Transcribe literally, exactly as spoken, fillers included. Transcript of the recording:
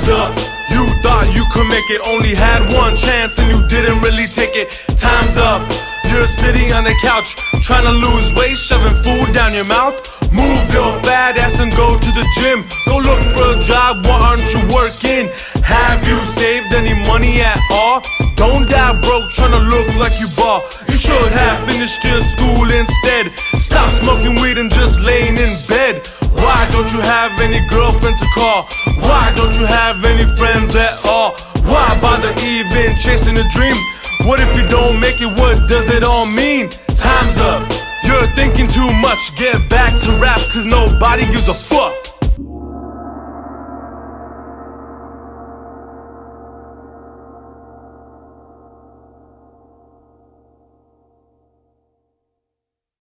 Time's up. You thought you could make it, only had one chance and you didn't really take it. Time's up. You're sitting on the couch, trying to lose weight, shoving food down your mouth. Move your fat ass and go to the gym. Go look for a job, why aren't you working? Have you saved any money at all? Don't die broke trying to look like you ball. You should have finished your school instead. Stop smoking weed and just laying in bed. Why don't you have any girlfriend to call? Why don't you have any friends at all? Why bother even chasing a dream? What if you don't make it, what does it all mean? Time's up, you're thinking too much. Get back to rap, cause nobody gives a fuck.